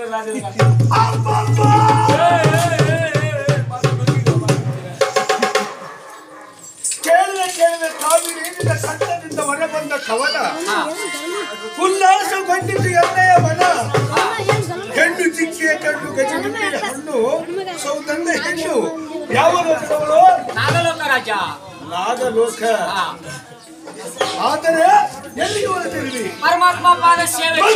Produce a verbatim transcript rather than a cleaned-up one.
ಕೇಳಿದ ಕೇಳಿದ ಕಾವಿರಿ ಕಂಠದಿಂದ ಹೊರ ಬಂದ ಕವನ ಉಲ್ಲಾಸಗೊಂಡಿತು ಎಣ್ಣೆಯ ಮನ ಹೆಣ್ಣು ಚಿಕ್ಕಿಯ ಕಣ್ಣು ಗಜನಿಂಬಿನ ಹಣ್ಣು ಸೌತಂದ ಹೆಣ್ಣು ಯಾವ ಲೋಕದವಳು ನಾಗಲೋಕ ರಾಜ ನಾಗಲೋಕ ಆದರೆ ಎಲ್ಲಿಗೆ ಹೊರಟಿರುವಿ ಪರಮಾತ್ಮ ಪಾದ ಸೇವೆ